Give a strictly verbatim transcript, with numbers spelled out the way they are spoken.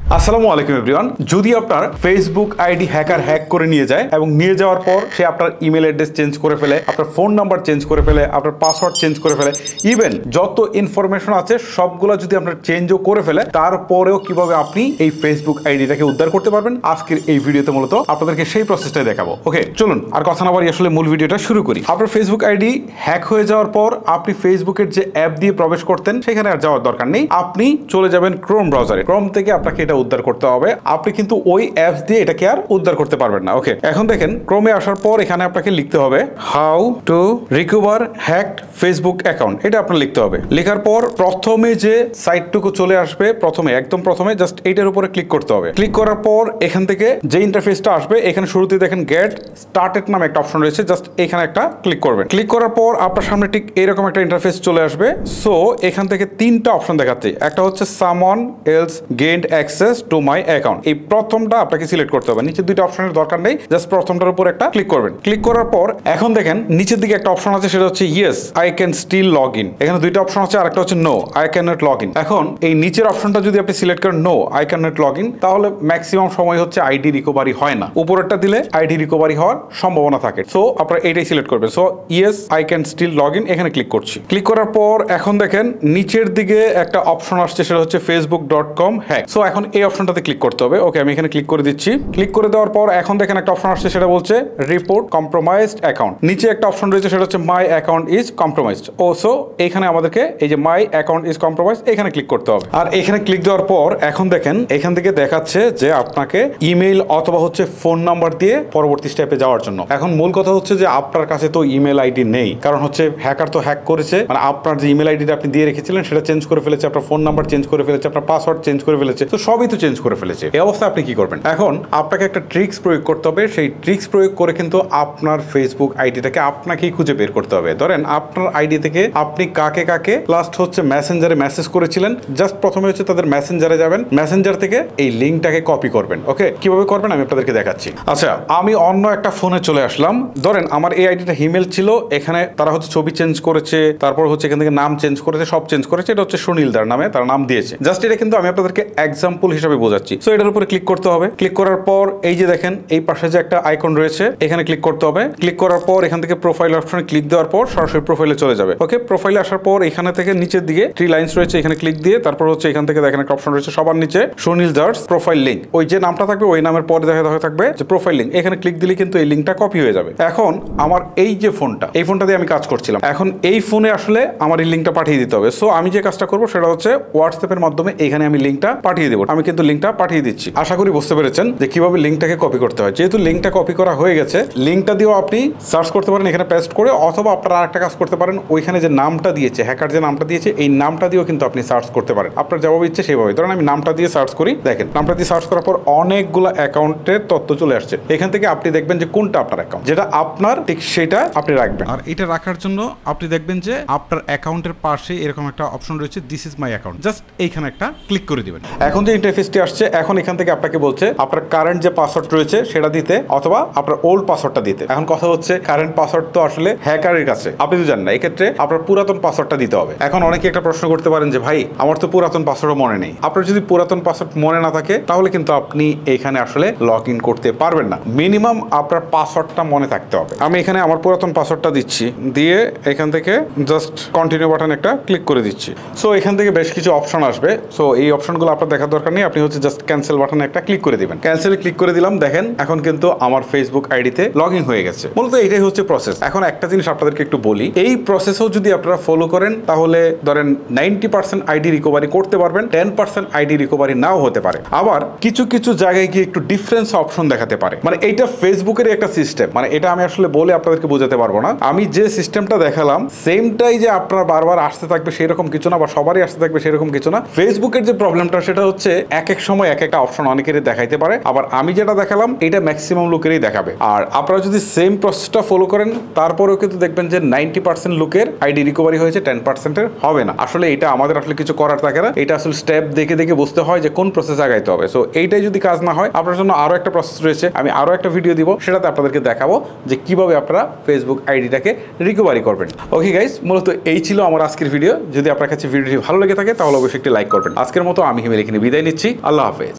আসসালামু আলাইকুম এভরিওয়ান। যদি আপনার ফেসবুক আইডি হ্যাকার হ্যাক করে নিয়ে যায় এবং নিয়ে যাওয়ার পর সে আপনার ইমেল অ্যাড্রেস চেঞ্জ করে ফেলে, আপনার ফোন নাম্বার চেঞ্জ করে ফেলে, আপনার পাসওয়ার্ড চেঞ্জ করে ফেলে, ইভেন যত ইনফরমেশন আছে সবগুলো যদি আপনার চেঞ্জও করে ফেলে, তারপরেও কিভাবে আপনি এই ফেসবুক আইডিটাকে উদ্ধার করতে পারবেন, আজকের এই ভিডিওতে মূলত আপনাদেরকে সেই প্রসেসটাই দেখাবো। ওকে, চলুন আর কথা না বাড়িয়ে আসলে মূল ভিডিওটা শুরু করি। আপনার ফেসবুক আইডি হ্যাক হয়ে যাওয়ার পর আপনি ফেসবুকের যে অ্যাপ দিয়ে প্রবেশ করতেন সেখানে আর যাওয়ার দরকার নেই। আপনি চলে যাবেন ক্রোম ব্রাউজারে। ক্রোম থেকে আপনাকে এটা উদ্ধার করতে হবে। আপনি কিন্তু ওই অ্যাপস দিয়ে এটাকে আর উদ্ধার করতে পারবেন না। ওকে, এখন দেখেন ক্রোমে আসার পর এখানে আপনাকে লিখতে হবে how to recover hacked Facebook account. এটা আপনার লিখতে হবে। লেখার পর প্রথমে যে সাইটটুকু চলে আসবে, প্রথমে একদম প্রথমে জাস্ট এইটার উপরে ক্লিক করতে হবে। ক্লিক করার পর এখান থেকে যে ইন্টারফেসটা আসবে, এখানে শুরুতে দেখেন গেট স্টার্টেড নামে একটা অপশন রয়েছে, জাস্ট এখানে একটা ক্লিক করবেন। ক্লিক করার পর আপনার সামনে ঠিক এরকম একটা ইন্টারফেস চলে আসবে। সো এখান থেকে তিনটা অপশন দেখাচ্ছে। একটা হচ্ছে someone else gained access to my account. এই প্রথমটা আপনাকে সিলেক্ট করতে হবে। নিচে দুইটা অপশনের দরকার নেই, জাস্ট প্রথমটার উপর একটা ক্লিক করবেন। ক্লিক করার পর এখন দেখেন নিচের দিকে একটা অপশন আছে, সেটা হচ্ছে yes I can still log in. এখানে দুইটা অপশন আছে, আরেকটা হচ্ছে no I cannot log in. এখন এই নিচের অপশনটা যদি আপনি সিলেক্ট করেন no I cannot log in, তাহলে ম্যাক্সিমাম সময় হচ্ছে আইডি রিকভারি হয় না। উপরেরটা দিলে আইডি রিকভারি হওয়ার সম্ভাবনা থাকে। সো আপনারা এইটাই সিলেক্ট করবেন। So yes I can still log in, এখানে ক্লিক করছি। ক্লিক করার পর এখন দেখেন নিচের দিকে একটা অপশন আসছে, সেটা হচ্ছে Facebook dot com hack. So এখন এই অপশনটাতে ক্লিক করতে হবে। ওকে, আমি এখানে ক্লিক করে দিচ্ছি। ক্লিক করে দেওয়ার পর এখন দেখেন একটা অপশন আসছে, সেটা বলছে রিপোর্ট কম্প্রোমাইজড অ্যাকাউন্ট। নিচে একটা অপশন রয়েছে, সেটা হচ্ছে মাই অ্যাকাউন্ট ইজ কম্প্রোমাইজড। ও সো এখানে আমাদেরকে এই যে মাই অ্যাকাউন্ট ইজ কম্প্রোমাইজড এখানে ক্লিক করতে হবে। আর এখানে ক্লিক দেওয়ার পর এখন দেখেন এখান থেকে দেখাচ্ছে যে আপনাকে ইমেল অথবা হচ্ছে ফোন নাম্বার দিয়ে পরবর্তী স্টেপে যাওয়ার জন্য। এখন মূল কথা হচ্ছে যে আপনার কাছে তো ইমেল আইডি নেই, কারণ হচ্ছে হ্যাকার তো হ্যাক করেছে, মানে আপনার যে ইমেল আইডিটা আপনি দিয়ে রেখেছিলেন সেটা চেঞ্জ করে ফেলেছে, আপনার ফোন নাম্বার চেঞ্জ করে ফেলেছে, আপনার পাসওয়ার্ড চেঞ্জ করে ফেলেছে, তো সবই তো চেঞ্জ করে ফেলেছে। এই অবস্থায় আপনি কি করবেন? এখন আপনাকে একটা ট্রিক্স প্রয়োগ করতে হবে। সেই ট্রিক্স প্রয়োগ করে কিন্তু আপনার ফেসবুক আইডিটাকে আপনাকেই খুঁজে বের করতে হবে। ধরেন আপনার আইডি থেকে আপনি কাকে কাকে লাস্ট হচ্ছে মেসেঞ্জারে মেসেজ করেছিলেন, জাস্ট প্রথমে হচ্ছে তাদের মেসেঞ্জারে যাবেন, মেসেঞ্জার থেকে এই লিঙ্কটাকে কপি করবেন। ওকে, কিভাবে করবেন আমি আপনাদেরকে দেখাচ্ছি। আচ্ছা, আমি অন্য একটা ফোনে চলে আসলাম। ধরেন আমার এই আইডিটা ইমেল ছিল, এখানে তারা হচ্ছে ছবি চেঞ্জ করেছে, তারপর হচ্ছে এখান থেকে নাম চেঞ্জ করেছে, সব চেঞ্জ করেছে। এটা হচ্ছে সুনীলদার নামে তার নাম দিয়েছে। জাস্ট এটা কিন্তু আমি আপনাদেরকে এক্সাম্পল হিসেবে বোঝাচ্ছি। সো এটার উপরে ক্লিক করতে হবে। ক্লিক করার পর এই যে দেখেন এই পাশে যে একটা আইকন রয়েছে, এখানে ক্লিক করতে হবে। ক্লিক করার পর এখান থেকে প্রোফাইল অপশনে ক্লিক দেওয়ার পর সরাসরি প্রোফাইলে চলে যাবে। ওকে, প্রোফাইলে আসার পর এখানে থেকে নিচের দিকে থ্রি লাইনস রয়েছে, এখানে ক্লিক দিয়ে তারপর হচ্ছে এখান থেকে দেখেন একটা অপশন রয়েছে সবার নিচে সুনীল দাস প্রোফাইল লিঙ্ক। ওই যে নামটা থাকবে ওই নামের পরে দেখা দেখা থাকবে যে প্রোফাইল লিঙ্ক। এখানে ক্লিক দিলে কিন্তু এই লিঙ্কটা কপি হয়ে যাবে। এখন আমার এই যে ফোনটা, এই ফোনটা দিয়ে আমি কাজ করছিলাম, এখন এই ফোনে আসলে আমার এই লিঙ্কটা পাঠিয়ে দিতে হবে। সো আমি যে কাজটা করবো সেটা হচ্ছে হোয়াটসঅ্যাপের মাধ্যমে এখানে আমি লিঙ্কটা পাঠিয়ে দেবো। আমি কিন্তু লিঙ্কটা পাঠিয়ে দিচ্ছি। আশা করি বুঝতে পেরেছেন যে কিভাবে লিঙ্কটাকে কপি করতে হয়। যেহেতু লিঙ্কটা কপি করা হয়ে গেছে, লিঙ্কটা দিয়েও আপনি সার্চ করতে পারেন এখানে পেস্ট করে, অথবা আপনারা আরেকটা কাজ করতে পারেন, ওইখানে যে নামটা দিয়েছে হ্যাকার, যে নামটা দিয়েছে এই নামটা দিয়েও কিন্তু আপনি সার্চ করতে পারেন। আপনার যেভাবে ইচ্ছে সেইভাবে। ধরেন আমি নামটা দিয়ে সার্চ করি, দেখেন নামটা দিয়ে সার্চ করার পর অনেকগুলো অ্যাকাউন্টের তথ্য চলে আসছে। এখান থেকে আপনি দেখবেন যে কোনটা আপনার অ্যাকাউন্ট, যেটা আপনার ঠিক সেটা আপনি রাখবেন। আর এটা রাখার জন্য আপনি দেখবেন যে আপনার অ্যাকাউন্টের পাশে এরকম একটা অপশন রয়েছে, this is my account. Just এইখানে একটা ক্লিক করে দিবেন। এখন যে ইন্টারফেসটি আসছে, এখন এখান থেকে আপনাকে বলছে আপনার কারেন্ট যে পাসওয়ার্ড রয়েছে সেটা দিতে, অথবা আপনার ওল্ড পাসওয়ার্ডটা দিতে। এখন কথা হচ্ছে কারেন্ট পাসওয়ার্ড তো আসলে হ্যাকারের কাছে, আপনি তো জানেন না, এক্ষেত্রে আপনার পুরাতন পাসওয়ার্ডটা দিতে হবে। এখন অনেকে একটা প্রশ্ন করতে পারেন যে ভাই আমার তো পুরাতন পাসওয়ার্ডও মনে নেই। আপনার যদি পুরাতন পাসওয়ার্ড মনে না থাকে তাহলে কিন্তু আপনি এখানে আসলে লগ ইন করতে পারবেন না। মিনিমাম আপনার পাসওয়ার্ডটা মনে থাকতে হবে। আমি এখানে আমার পুরাতন পাসওয়ার্ডটা দিচ্ছি, দিয়ে এখান থেকে জাস্ট কন্টিনিউ বাটন একটা ক্লিক করে দিচ্ছি। সো এখান থেকে বেশ কিছু অপশন আসবে। সো এই অপশনগুলো আপনার দেখার দরকার নেই, আপনি হচ্ছে জাস্ট ক্যান্সেল বাটনে একটা ক্লিক করে দিবেন। ক্যান্সেলে ক্লিক করে দিলাম, দেখেন এখন কিন্তু আমার ফেসবুক আইডিতে লগ ইন হয়ে গেছে। মূলত এটাই হচ্ছে প্রসেস। এখন একটা জিনিস আপনাদেরকে একটু বলি, এই প্রসেসও যদি আপনারা ফলো করেন তাহলে ধরেন নাইনটি পার্সেন্ট আইডি রিকভারি করতে পারবেন, টেন পার্সেন্ট আইডি রিকভারি নাও হতে পারে। আবার কিছু কিছু জায়গায় গিয়ে একটু ডিফারেন্স অপশন দেখাতে পারে। মানে এইটা ফেসবুকের একটা সিস্টেম, মানে এটা আমি আসলে বলে আপনাদেরকে বোঝাতে পারবো না। আমি যে সিস্টেমটা দেখালাম সেমটাই যে আপনার বারবার আসতে থাকবে সেরকম কিছু না, বা সবারই আসতে থাকবে সেরকম কিছু না। ফেসবুকের যে প্রবলেমটা সেটা হচ্ছে এক এক সময় এক একটা অপশন অনেকেরই দেখাইতে পারে। আবার আমি যেটা দেখালাম এটা ম্যাক্সিমাম লোকেরই দেখাবে। আর আপনারা যদি সেম প্রসেসটা ফলো করেন তারপরেও কিন্তু দেখবেন যে নাইনটি পার্সেন্ট লোকের আইডি রিকভারি হয়েছে, টেন পার্সেন্টের হবে না। আসলে এটা আমাদের আসলে কিছু করার থাকে না, এটা আসলে স্টেপ দেখে দেখে বুঝতে হয় যে কোন প্রসেস আগাইতে হবে। সো এইটাই যদি কাজ না হয়, আপনার জন্য আরো একটা প্রসেস রয়েছে, আমি আরো একটা ভিডিও দিব, সেটাতে আপনাদেরকে দেখাবো যে কিভাবে আপনারা ফেসবুক আইডিটাকে রিকভারি করবেন। ওকে গাইস, মূলত এই ছিল আমার আজকের ভিডিও। যদি আপনার কাছে ভিডিওটি ভালো লেগে থাকে তাহলে অবশ্যই একটি লাইক করবেন। আজকের মতো আমি হিমেল এখানে বিদায় নিচ্ছি। আল্লাহ হাফেজ।